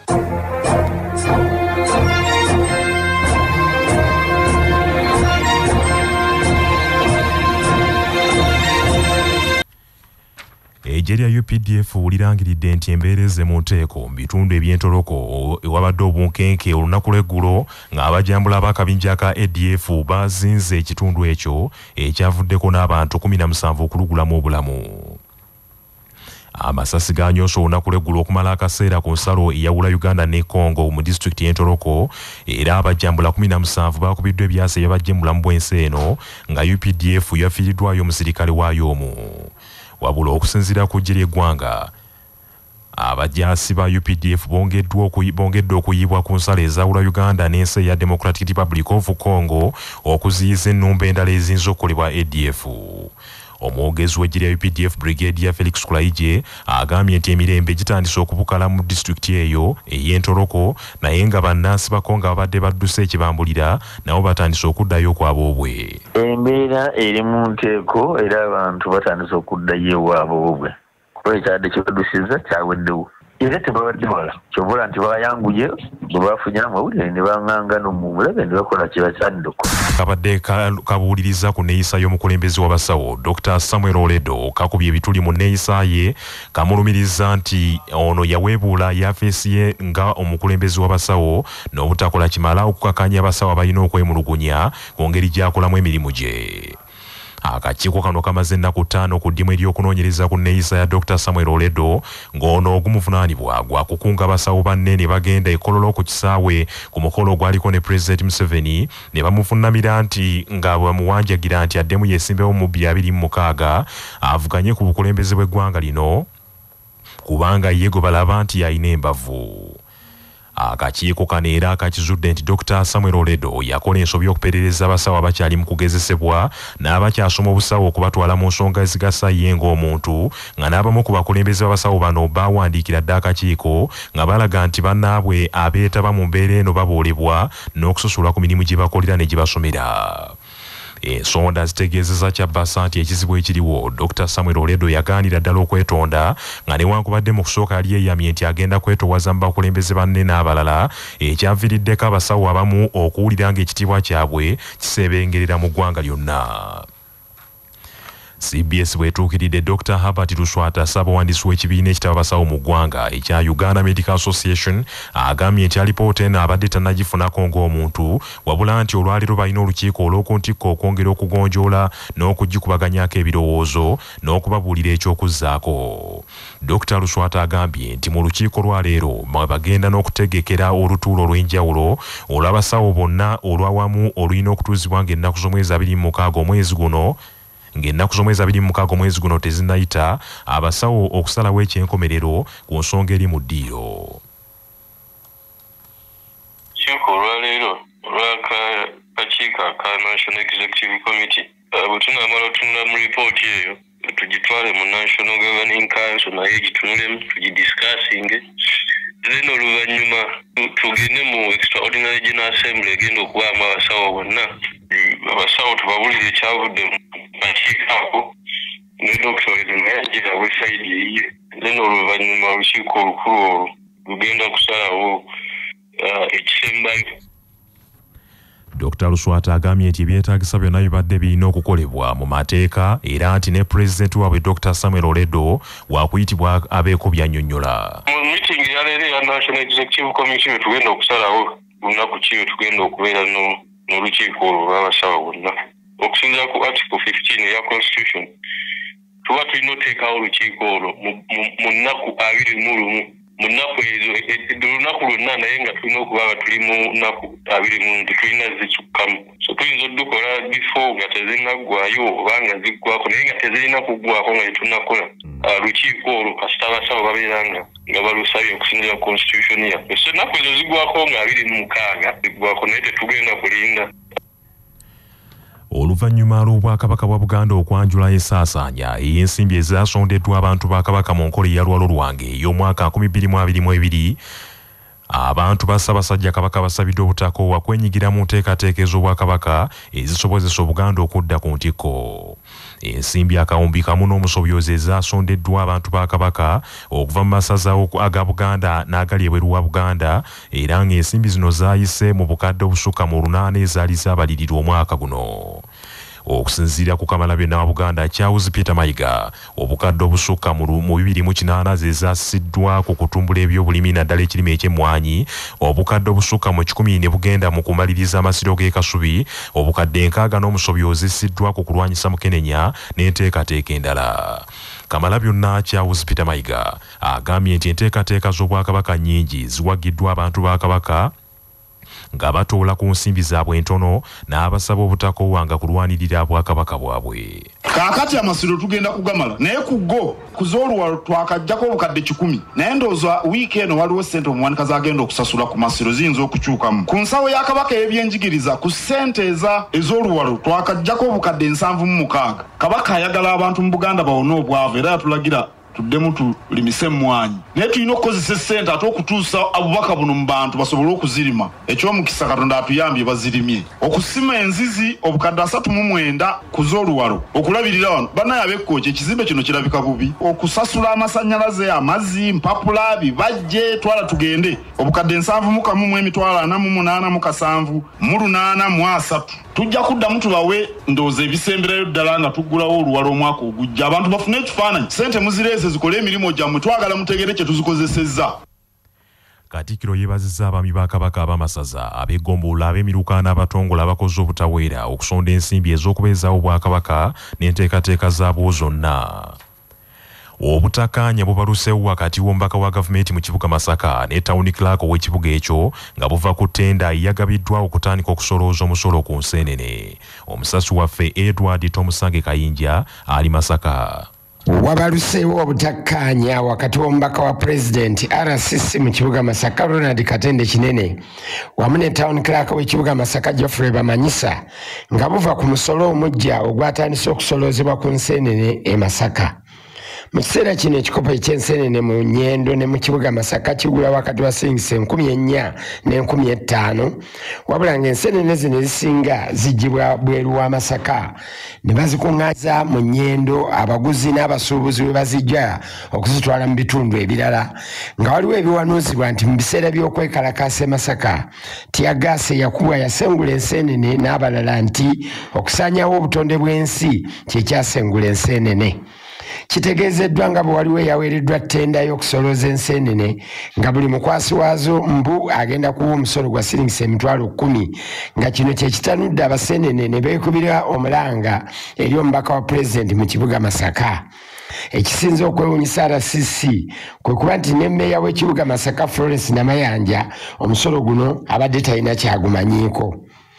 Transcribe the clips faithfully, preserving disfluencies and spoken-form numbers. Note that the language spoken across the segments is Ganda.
Eggye lya U P D F lirangiridde nti embeereze mu nteeko mu bitundu eby'entoloko ewabadde obunkenke olunaku lw'eggulo ng'abajambula b'akabinja ka A D F bazinze ekitundu ekyo ekyavuddeko n'abantu kumi na musanvu okulugulamu obulamu. Amasasi Ganyose olunaku lw'eggulo okumala akaseera ku nsalo eyawula Uganda ne Congo mu disitulikiti y'entoloko era abajambula kumi na musanvu bakubiddwa ebyasa ebyabajje mu bulamu bw'ensi eno nga U P D F yafiiriddwayo omusirikale waayo omu. Wabula okusinziira ku ggye ly'eggwanga abajaasi ba U P D F bongedde okuyibwa ku nsalo ezawula Uganda n'ensi eya Democratic Republic of Congo okuziyiza ennumba endala eziyinza okukolebwa A D F. Omwogezi w'eggye lya U P D F Brigadier Felix Kulaije agambye nti emirembe gitandise okubukala mu disitulikiti eyo ey'entoloko naye nga bannansi ba Congo abadde badduse ekibambulira nabo batandise okuddayo okwaboobwe. Embeera eri mu nteeko era abantu batandise okuddayo ewaabwe kuba ekyadde kibaddusiza kyaweddewo era tebabadde wala kyobula nti bayanguye bwe bafunye amawulire ne baŋŋanga n'omubulabe ne bakola kye bakyandiko. Kabadde kabuuliriza ku nneeyisa y'omukulembeze w'abasawo Doctor Samuel Oledo kakubye ebituli mu nneeyisa ye kamulumiriza nti ono yaweebuula yafeesi ye nga omukulembeze w'abasawo n'obutakola kimala okukakanya abasawo abalina okwemulugunya ku ngeri gy'akolamu emirimu gye. Akakiiko kano kamaze ennaku ttaano ku ddimu ery'okunoonyereza ku nneeyisa ya Doctor Samuel Oledo ng'ono ogumuvunaanibwa gwa kukunga abasawo banne ne bagenda e Kololo ku kisaawe ku mukolo ogwaliko ne President Museveni ne bamuvunnamira nti nga bamuwanjagira nti addemu yeesimbewo mu bbiri abiri mu mukaaga avuganye ku bukulembeze bw'eggwanga lino kubanga ye gwe balaba nti yalina embavu. Akakiiko kano era akakizudde nti Doctor Samuel Oledo yakola ensobi okuperereza abasawo abakyali mu kugezesebwa n'abakyasoma obusawo okubatwala mu nsonga ezigasa ye ng'omuntu nga n'abamu ku bakulembeze b'abasawo bano baawandiikira dda akakiiko nga balaga nti bannaabwe abeetaba mu mbeera eno baboolebwa n'okusosolwa ku mirimu gye bakolera ne gye basomera. Ensonda zitegeezezza Kyabasa nti ekizibu ekiriwo Doctor Samuel Oledo yagaanira ddala okwetonda nga newankubadde mu kusooka yali yeeyamye nti agenda kwetowaza mu bakulembeze banne n'abalala ekyaviiriddeko abasawo abamu okuwulira ng'ekitiibwa kyabwe kiseebengerera mu ggwanga lyonna. C B S bwetuukiridde Doctor Herbert Luswata ssaabawandiisi w'ekibiina ekitaba abasawo mu ggwanga ekya Uganda Medical Association agambye nti alipoota eno abadde tannagifunako ng'omuntu wabula nti olwaleero balina olukiiko olw'oku ntikko okwongera okugonjoola n'okugikubaganyako ebirowoozo n'okubabuulira eky'okuzzaako. Doctor Luswata agambye nti mu lukiiko lwaleero bagenda n'okutegekera olutuulo olw'enjawulo olw'abasawo bonna olwawamu olulina okutuuzibwa ng'ennaku z'omwezi abiri mu mukaaga omwezi guno ng'ennaku z'omwezi abiri mu mukaaga omwezi guno tezinnayita abasawo okusalawo ekyenkomerero ku nsonga eri mu ddiiro. Kiiko olwaleero olw'akakiiko aka National Executive Committee bwe tunaamala otunula mu lipooti eyo tugitwale mu National Governing Council naye gitunulemu tugidiscussinge then oluvannyuma tugende mu Extraordinary General Assembly egenda okubaamu abasawo bonna abasawo tubabulire ekyavudde mu kakiiko ako ne Doctor Oledo naye agira website yiye then oluvannyuma olukiiko olukulu olwo lugenda kusalawo ekisembayo. Doctor Luswata agambye nti ebyetaagisa byonna bibadde birina okukolebwa mu mateeka era nti ne Pulezidenti waabwe Doctor Samuel Oledo waakuyitibwa abeeko by'annyonnyola. Mu meeting ya leero ya National Executive Committee we tugenda okusalawo lunaku ki we tugenda okubeera n'olukiiko olwo lw'abasawo bonna okusinziira ku article fifteen eya Constitution tuba tulina oteekawo olukiiko olwo mu nnaku abiri mu lumu mu nnaku ezo olunaku lwonna naye nga tulina okuba nga tuli mu nnaku abiri mu tetulina zikikkamu so tuyinza odukola before nga tezinaggwayo oba nga ziggwako naye nga tezirina kuggwako nga tetunakola lukiiko olwo kasita abasawo babeera nga nga balusabye okusinziira Constitution yaffe so ennaku ezo ziggwako nga abiri mu mukaaga ziggwako naye tetugenda kulinda. Oluvannyuma lw'Obwakabaka bwa Buganda okwanjula ensaasaanya ey'ensimbi ezasondeddwa abantu ba Kabaka mu nkola eya Lwalo Lwange ey'omwaka nkumi bbiri mu abiri mu ebiri, abantu ba Ssaabasajja Kabaka basabidde obutakoowa kwenyigira mu nteekateeka ez'Obwakabaka ezisobozesa Obuganda okudda ku ntikko. ensimbi akawumbi kamu n'omusobyozi ezasondeddwa abantu ba Kabaka okuva mu masaza aga Buganda n'agali ebweru wa Buganda era ng'ensimbi zino zaayise mu bukadde obusukka mu lunaana ezaali zaabalirirwa omwaka guno. Okusinziira ku Kamalabyonna wa Buganda Charles Peter Mayiga, obukadde obusukka mu bibiri mu kinaana ze zaasiddwa ku kutumbula ebyobulimi naddala ekirime eky'emmwanyi, obukadde obusukka mu kikumi ne bugenda mu kumaliriza amasiro g'e Kasubi, obukadde nkaaga n'omusobyozi zissiddwa ku kulwanyisa Mukenenya n'enteekateeka endala. Kamalabyonna Charles Peter Mayiga agambye nti enteekateeka z'Obwakabaka nnyingi ziwagiddwa abantu ba Kabaka nga batoola ku nsimbi zaabwe entono n'abasaba obutakowanga kulwanirira Bwakabaka bwabwe. Kaakati amasiro tugenda kugamala naye ku go kuzooluwalo twakajjako obukadde kikumi naye ndowooza wiiki eno waliwo ssente omuwanikazi agenda okusasula ku masiro ziyinza okukyukamu. Ku nsawo ya Kabaka y'ebyenjigiriza ku ssente eza ez'oluwalo twakajjako obukadde nsanvu mu mukaaga. Kabaka ayagala abantu mu Buganda bawone obwavu era yatulagira tuddemu tulimise emmwanyi naye tulina okukozesa essente ate okutuusa abubaka buno mu bantu basobole okuzirima. Eky'omukisa Katonda atuyambye bazirimye. Okusima enzizi obukadde asatu mu mwenda ku z'oluwalo okulabirira wano bannaye ab'Ekkooki ekizimbe kino kirabika bubi. Okusasula amasannyalaze, amazzi, mpapula, bibajje, twala tugende obukadde nsanvu mu kamu mu emitwalo ana mu munaana mu kasanvu mu lunaana mu asatu. Tujja kuddamu tubawe ndowooza ebisemberayo ddala nga tuggulawo oluwalo omwaka ogujja abantu bafune ekifaananyi. Ssente muzireese zikole emirimu gyammwe twagala mutegere kye tuzikozesezza. Katikkiro yeebazizza abaami ba Kabaka ab'amasaza, ab'eggombolola, ab'emiruka n'abatongola abakoze obutaweera okusonda ensimbi ez'okubeezaawo Bwakabaka n'enteekateeka zaabwo zonna. Obutakkaanya bubaluseewo wakati w'omubaka wa gavumenti mu kibuga Masaka ne Town Clerk ow'ekibuga ekyo nga buva ku ttenda yagabiddwa okutandika okusolooza omusolo ku nseenene. Omusasi waffe Edward Tomusange Kayinja ali Masaka. Wabaluseewo obutakkaanya wakati w'omubaka wa President R C C mu kibuga Masaka Ronald Katende Kinene wamu ne Town Clerk w'ekibuga Masaka Geoffrey Bamanyisa nga buva ku musolo omujja ogwatandise okusoloozebwa ku nseenene e Masaka. Mu kiseera kino ekikopo eky'enseenene mu Nnyendo ne mu kibuga Masaka kigula wakati wa siringisi enkumi ennya n'enkumi ettaano wabula ng'enseenene zino ezisinga zijjibwa bweru wa Masaka ne bazikuŋŋaanyiza mu Nnyendo abaguzi n'abasuubuzi we bazijja okuzitwala mu bitundu ebirala nga waliwo ebiwanuuzibwa nti mu biseera by'okwekalakaasa e Masaka tiyagaasi eyakubwa yasengula enseenene n'abalala nti okusaanyawo obutonde bw'ensi kye kyasengula enseenene. Kitegeezeddwa nga bwe waliwo eyaweereddwa ttenda y'okusolooza enseenene nga buli mukwasi waazo mbu agenda kuwa omusolo gwa siringisi emitwalo kkumi nga kino kye kitanudde abaseenene ne beekubira omulanga eri omubaka wa pulezidenti mu kibuga Masaka. Ekisinza okwewuunyisa R C C kwe kuba nti ne mmeeya w'ekibuga Masaka Florence Namayanja omusolo guno abadde talina kyagumanyiiko.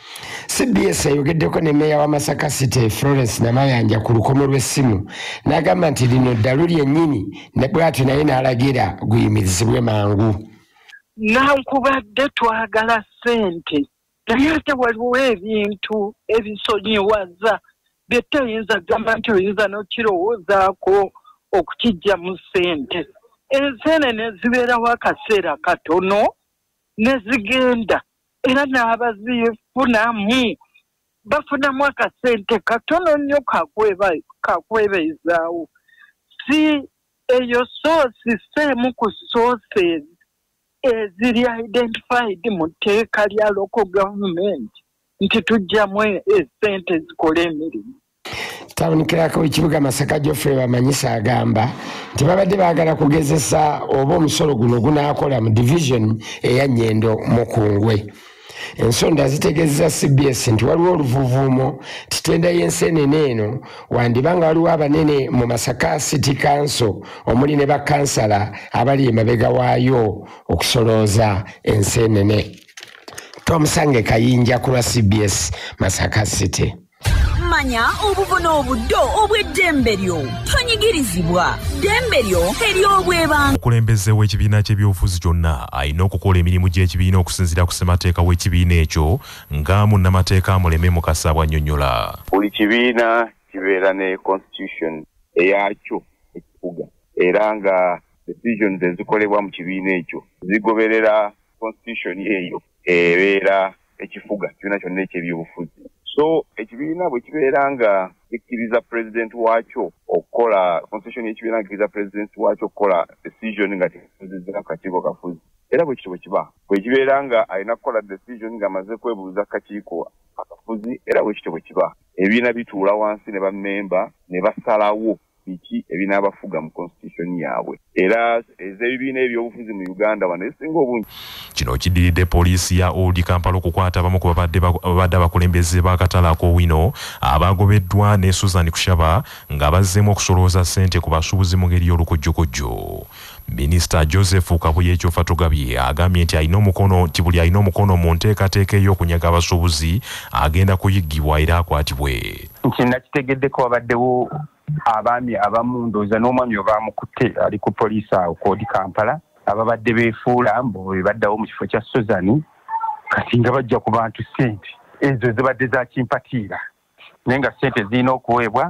C B S ayogeddeko ne mmeeya wa Masaka City Florence Namayanja ku lukomo lw'essimu n'agamba nti lino ddalu lyennyini ne bw'atyo naye n'alagira guyimirizibwe mangu. Nankubadde twagala ssente naye ate waliwo ebintu ebisonyiwaza bye toyinza gamba nti oyinza n'okirowoozaako okukijja mu ssente. Enseenene zibeerawo akaseera katono ne zigenda era n'abazifunamu bafunamu akasente katono nnyo kakwebeezaawo. Si eyo soosi seemu ku sources eziri identified mu tteeka lya local government nti tujjamu essente zikola emirimu. Town Clerk w'ekibuga Masaka Geoffrey Bamanyisa agamba nti babadde baagala kugezesa oba omusolo guno gunaakola mu division eya Nnyendo Mukungwe. Ensonda zitegeezeza C B S nti waliwo oluvuuvuumo ti ttenda y'enseenene eno wandibanga waliwo abanene mu Masaka City Council omuli ne bakkansala abali emabega waayo okusolooza enseenene. Tomusange Kayinja ku lwa C B S Masaka City. Manya obubona obuddo obw'eddembe lyo tonyigirizibwa ddembe lyo ery'obwebanga. Omukulembeze w'ekibiina ky'ebyobufuzi kyonna alina okukola emirimu gy'ekibiina okusinziira ku ssemateeka w'ekibiina ekyo nga munnamateeka Amuleme Mukasa bw'annyonnyola. Buli kibiina kibeera ne constitution eyakyo ekifuga era nga decisions ezikolebwa mu kibiina ekyo zigoberera constitution eyo ebeera ekifuga kibiina kyonna eky'ebyobufuzi. so ekibiina bwe kibeera nga ekkiriza president waakyo okukola constitution y'ekibiina ekkiriza president waakyo okukola decision nga tekuzizza akakiiko kafuzi era bwe kityo bwe kiba bwe kibeera nga alina kukola decision ng'amaze kwebuuza akakiiko akafuzi era bwe kityo bwe kiba ebibiina bituula wansi ne bammemba ne basalawo biki ebinaabafuga mu constitution yaabwe era ez'ebibiina ebyobufuzi mu Uganda wano esinga obungi. Kino kiddiridde poliisi ya Old Kampala okukwata abamu ku babadde abakulembeze b'akatale ak'Owino abagobeddwa ne Susan Kushaba nga bazzeemu okusolooza ssente ku basuubuzi mu ngeri y'olukujjukujju. Minisita Joseph Kabuyekyo Fatugabye agambye nti alina omukono nti buli alina omukono mu nteekateeka ey'okunyaga abasuubuzi agenda kuyiggibwa era akwatibwe. Nti nakitegeddeko wabaddewo abaami abamu ndowooza n'omwami obaamukutte ali ku poliisi awo ku Old Kampala ababadde beefuula mbu bwe baddawo mu kifo kya Susan kati nga bajja ku bantu ssente ezo zibadde za kimpatiira naye nga ssente zirina okuweebwa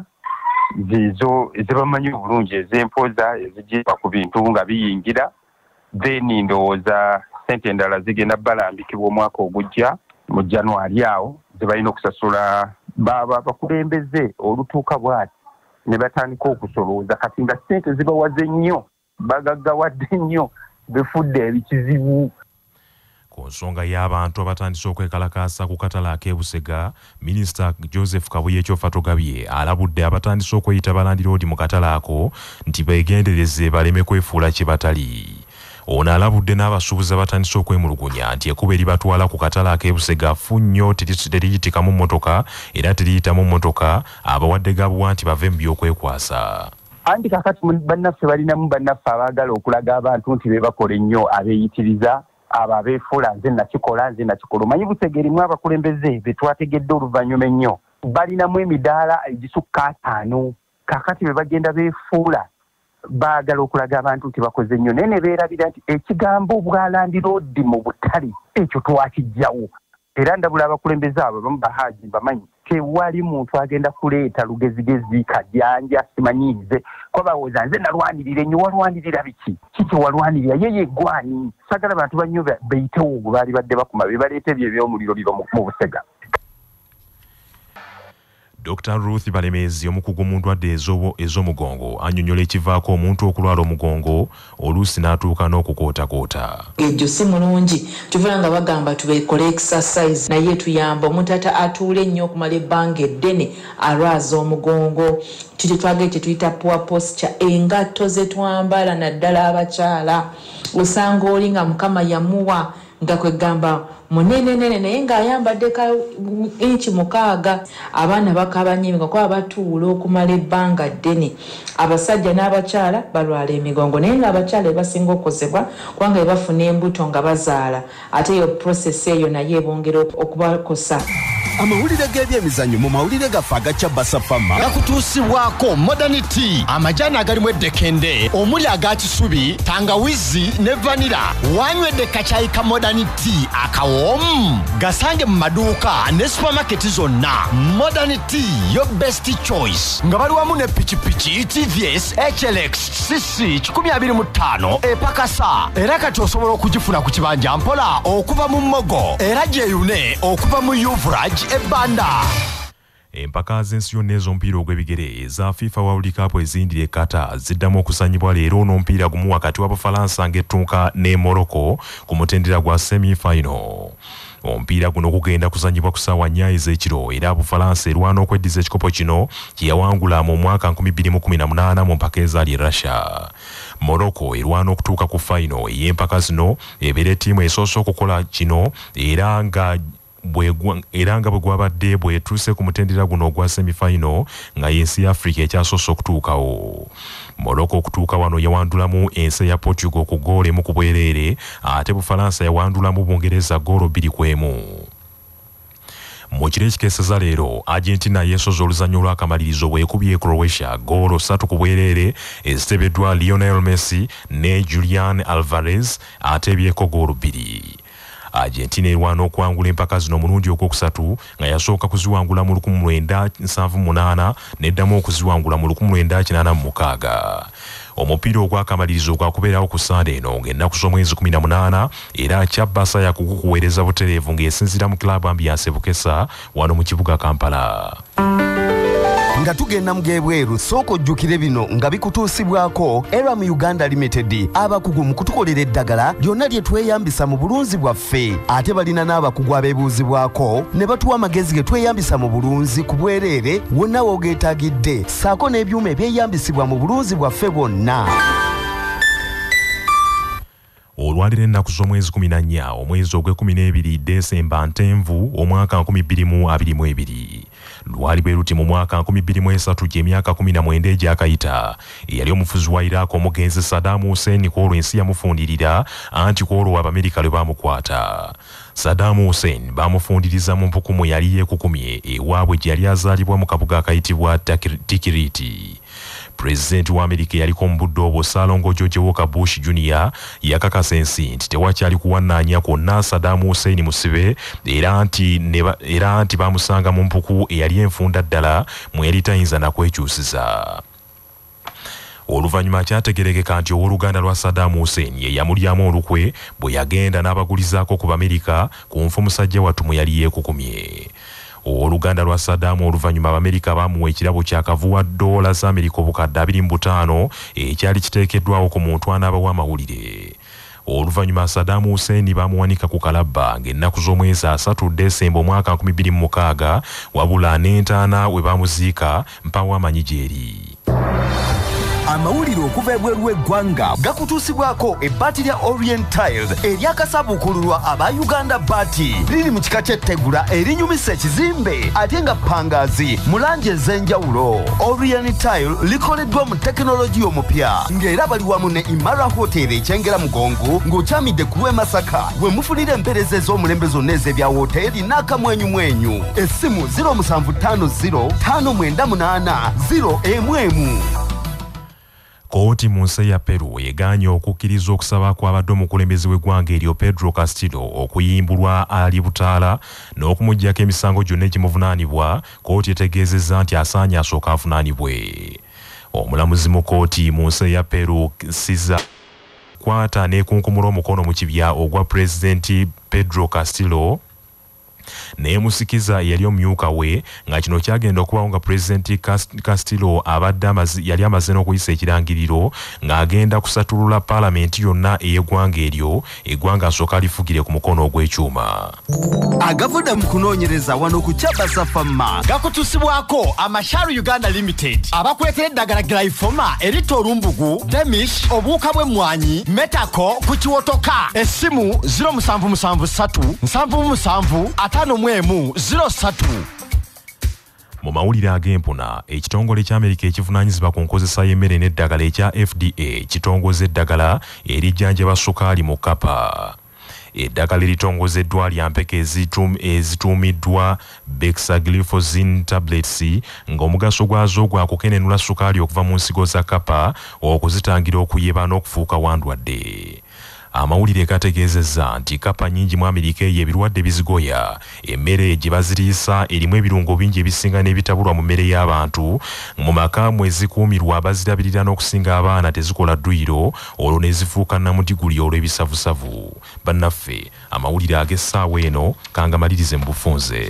zizo ezibamanyi obulungi ez'empoza ezigibwa ku bintu nga biyingira then ndowooza ssente endala zigenda balambikibwa omwaka ogujja mu January awo zibalina okusasula baba bakulembeze olutuuka bwati ne batandika okusolooza kati nga ssente zibawaze nnyo bagaggawadde nnyo befudde ebikizibu. Ku nsonga y'abantu abatandise okwekalakaasa ku katale ak'e Minisita Joseph Kabuyekyo Fatugabye alabudde abatandise okweyita balandiroodi mu katale ako nti beegendereze baleme kwefuula kye batali. Ono alabudde n'abasuubuzi abatandise okwemulugunya nti ekkubo eribatwala ku katale ak'e Busega ffu nnyo teriyitikamu mmotoka era teriyitamu mmotoka abawadde gabuwa nti bave mu by'okwekwasa. Anti kakati bannaffe balinamu bannaffe abaagala okulaga abantu nti be bakola ennyo abeeyitiriza abo abeefuula nze nakikola nze nakikola. Omanyi Busega erimu abakulembeze be twategedde oluvannyuma ennyo balinamu emidaala egisukka ataano kakati be bagenda beefuula baagala okulaga abantu nti bakoze nnyo naye ne beerabira nti ekigambo bwalandiroodi mu butale ekyo twakijjawo era ndabula abakulembeze abo bamu bahaaji bamanyi tewali muntu agenda kuleeta lugezigezi kajanja simanyiize ko bawooza nze nalwanirira ennyo walwanirira biki kiki walwanirira ye yeggwani sagala bantu bannyo beyitewo ogwo baali badde bakuma be baleeta ebyo ebyomuliro liro mu Busega. Doctor Ruth Balemezi omukugu mu ndwadde ez'omugongo annyonnyola ekivaako omuntu okulwala omugongo oluusi n'atuuka n'okukootakoota. Ejjo si mulungi tuvula nga bagamba tubeekole exercise naye tuyamba omuntu ata atuule ennyo okumala ebbanga eddene alwaza omugongo kiti twagee kye tuyita poor posture engatto ze twambala naddala abakyala osanga oli nga Mukama yamuwa nga kwegamba munenenene naye ng'ayambadde ka inchi mukaaga abaana bakabanye nga kwa batuula okumala ebbanga ddene abasajja n'abakyala balwala emigongo naye ng'abakyala ebasinga okkozebwa kubanga ebafuna embuto nga bazaala ate eyo process eyo naye ebongera okubakosa. Amawulire g'ebyemizannyo mu mawulire gaffe agakya Basafama gakutuusibwako Modernity amajaani agalimu eddekende omuli aga kisubi tangawizi ne vanira wanywedde kacaayi ka Modernity akawomu gasange mu maduuka ne supermarket zonna. Modernity your best choice nga bali wamu ne pikipiki T V S H L X C C kikumi abiri mu ttaano epakasa era kati osobola okugifuna ku kibanja mpola okuva mu Mogo era gyeyune okuva mu Uvrage ebanda. Empaka z'ensi yonna ez'omupiira ogw'ebigere eza FIFA World Cup ezindira e Qatar ziddamu okusanyibwa leero n'omupiira gumu wakati wa Bufalansa ng'ettunka ne Morocco ku mutendera gwa semi-final. Omupiira guno gugenda kuzanyibwa ku ssaawa nnya ez'ekiro era Bufalansa erwana okweddiza ekikopo kino kye yawangula mu mwaka nkumi bbiri mu kumi na munaana mu mpaka ezaali e Russia. Morocco erwana okutuuka ku final ey'empaka zino ebeera ttiimu esoose okukola kino era nga era nga bwe gwabadde bwetuuse ku mutendera guno ogwa semi-final nga y'ensi ya Africa ekyasoose okutuukawo. Morocco okutuuka wano yawandulamu ensi ya Portugal ku ggoolo emu ku bwereere ate Bufalansa yawandulamu Bungereza ggoolo bbiri ku emu. Mu kiro ekikeeseza leero Argentina yeesoze oluzannya olw'akamalirizo bw'ekubye Croatia ggoolo ssatu ku bwereere ezitebeddwa Lionel Messi ne Julian Alvarez ate ebyeko ggoolo bbiri. Argentina erwana okwangula empaka zino omulundi ogwokusatu nga yasooka kuziwangula mu lukumi lwenda nsanvu munaana n'eddamu okuziwangula mu lukumi lwenda kinaana mu mukaaga. Omupiira ogwakamalirizo gwakubeerawo ku Sande eno ng'ennaku z'omwezi kumi na munaana era Kyabasa yakukuweereza butereevu ng'esinziira mu Club Ambiance Bukesa wano mu kibuga Kampala. Nga tugenda mugebweru soko ojjukire bino nga bikutuusibwako era mu Uganda Limited abakugu mu kutukolera eddagala lyonna lye tweyambisa mu bulunzi bwaffe ate balina n'abakugu abeebuuzibwako ne batuwa amagezi ge tweyambisa mu bulunzi ku bwereere wonna woogeetaagidde saako n'ebyuma ebyeyambisibwa mu bulunzi bwaffe bwonna. Olwaliro ennaku z'omwezi kumi na nnya omwezi ogw'ekumi n'ebiri Desemba Ntenvu omwaka nkumi bbiri mu abiri mu ebiri. Lwali bwe luti mu mwaka nkumi bbiri mu esatu gy'emyaka kumi na mwenda egyakayita eyali omufuzi wa Iraq omugenzi Saddam Hussein kwolwo ensi yamufundirira anti kwolwo Abamerika lwe baamukwata. Saddam Hussein baamufundiriza mu mpukumu yali yeekukumye ewaabwe gye yali azaalibwa mu kabuga akayitibwa Tikiriti. President wa Amerika yaliko mu budde obwo Ssaalongo George Walker Bush Junior yakakasa ensi nti tewakyali kuwannaanya kwonna Saddam Hussein musibe era nti era nti baamusanga mu mpuku eyali enfunda ddala mwe yali tayinza nakwekyusiza. Oluvannyuma kyategerekeka nti owooluganda lwa Saddam Hussein ye yamulyamu olukwe bwe yagenda n'abagulizaako ku Bamerika ku nfu musajja wattu mwe yali yeekukumye. Oluganda lwa Saddam oluvannyuma Abamerika baamuwa ekirabo kyakavuwa ddoola za Amerika obukadde abiri mu butaano ekyali kiteekeddwawo ku muntu anaabawo amawulire. Oluvannyuma Saddam Hussein baamuwanika ku kalabba ng'ennaku z'omwezi asatu Desemba omwaka nkumi bbiri mu mukaaga wabula n'entaana we baamuziika mpawo amanyi gy'eri. Amawulire okuva ebweru w'eggwanga gakutuusibwako ebbaati lya Orient Tiles eryakasabuukululwa aba Uganda Bati liri mu kika ky'ettegula erinyumisa ekizimbe ate nga ppangaazi mu langi ez'enjawulo. Orient Tile likoleddwa mu tekinologiya omupya ng'era bali wamu ne Imara Hotel ekyengera mugongo ng'okyamidde ku lw'e Masaka we mufunira empeereza ez'omulembe zonna ez'ebya woteeri n'akamwenyumwenyu. Essimu zero seven five zero five nine eight zero emu emu. Kooti mu nsi ya Peru egaanye okukkiriza okusaba kw'abadde omukulembeze w'eggwanga eryo Pedro Castillo okuyimbulwa ali butaala n'okumuggyako emisango gyonna egimuvunaanibwa. Kooti etegeezezza nti asaanye asooka avunaanibwe. Omulamuzi mu kooti mu nsi ya Peru Siza kwata n'ekunkumula omukono mu kibya ogwa Pulezidenti Pedro Castillo neemusikiza yali omumyuka we nga kino kyagenda okubawo nga Pulezidenti Castillo abadde yali amaze n'okuyisa ekirangiriro ng'agenda kusatulula paalamenti yonna ey'eggwanga eryo eggwanga asooka alifugire ku mukono ogw'ekyuma. Agavudde mu kunoonyereza wano ku Kyabasa Pharma gakutuusibwako Amasharu Uganda Limited abakuleetera eddagala Glyphoma erita olumbugu Demish obuwuka bw'emmwanyi Metako ku kiwotoka. Essimu zero seven seven three seven seven atano mwemu zero three. Mu mawulire ag'empuna ekitongole ky'Amerika ekivunaanyizibwa ku nkozesa y'emmere n'eddagala ekya F D A kitongoza eddagala erijjanjaba sukaali mu kkapa. Eddagala eritongozeddwa lya mpeke ezituumiddwa Bexagliflozin tablets ng'omugaso gwazo gwa kukenenula sukaali okuva mu nsigo za kkapa okuzitangira okuyeba n'okufuuka wandwadde. Amawulire gategeezezza nti kkapa nnyingi mu Amerika eyo ebirwadde bizigoya emmere gye baziriisa erimu ebirungo bingi ebisinga n'ebitabulwa mu mmere y'abantu mu maka mwe zikuumirwa bazirabirira n'okusinga abaana tezikola dduyiro olwo ne zifuuka namudiguli olw'ebisavusavu. Bannaffe amawulire ag'essaawa eno kangamalirize mu bufunze.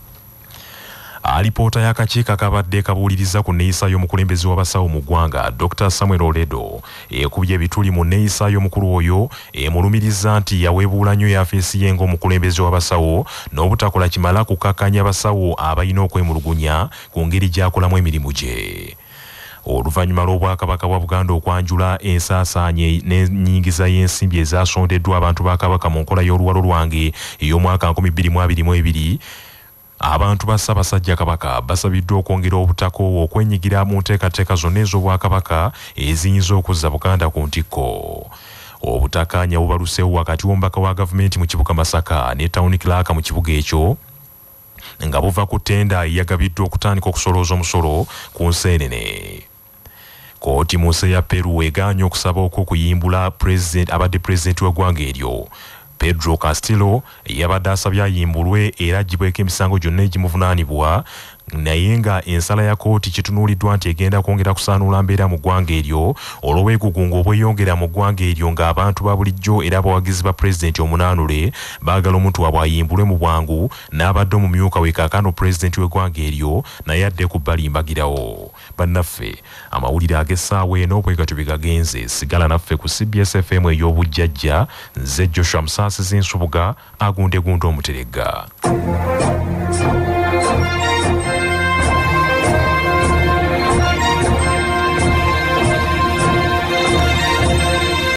Alipoota y'akakiiko akabadde kabuuliriza ku nneeyisa y'omukulembeze w'abasawo mu ggwanga Doctor Samuel Oledo ekubye ebituli mu nneeyisa y'omukulu oyo emulumiriza nti yaweebuula nnyo yafeesi ye ng'omukulembeze w'abasawo n'obutakola kimala kukakkanya abasawo abalina okwemulugunya ku ngeri gy'akolamu emirimu gye. Oluvannyuma lw'obwakabaka bwa Buganda okwanjula ensaasaanye n'ennyingiza y'ensimbi ezasondeddwa abantu ba Kabaka mu nkola y'oluwalo lwange ey'omwaka nkumi bbiri mu abiri mu ebiri, abantu ba Ssaabasajja Kabaka basabiddwa okwongera obutakoowa okwenyigira mu nteekateeka zonna ez'obwakabaka eziyinza okuzza Buganda ku ntikko. Obutakkaanya bubaluseewo wakati w'omubaka wa gavumenti mu kibuga Masaka ne Town Clerk mu kibuga ekyo nga buva ku ttenda eyagabiddwa okutandika okusolooza omusolo ku nseenene. Kooti mu nsi ya Peru egaanye okusaba okwo okuyimbula abadde pulezidenti w'eggwanga eryo Pedro Castillo yabadde asabye ayimbulwe era agibweko emisango gyonna egimuvunaanibwa naye nga ensala ya kooti kitunuuliddwa nti egenda kwongera kusaanula mbeera mu ggwanga eryo olw'obwegugungo obweyongera mu ggwanga eryo ng'abantu ba bulijjo era abawagizi ba pulezidenti omunaanule baagala omuntu waabwe ayimbulwe mu bwangu n'abadde omumyuka we kaakano pulezidenti w'eggwanga eryo naye adde ku bbali mbagirawo. Bannaffe amawulire ag'essaawa eno bwe gatyo bye gagenze. Sigala naffe ku C B S F M ey'obujjajja. Nze Joshua Musaasizi Nsubuga agundegunde omuteregga.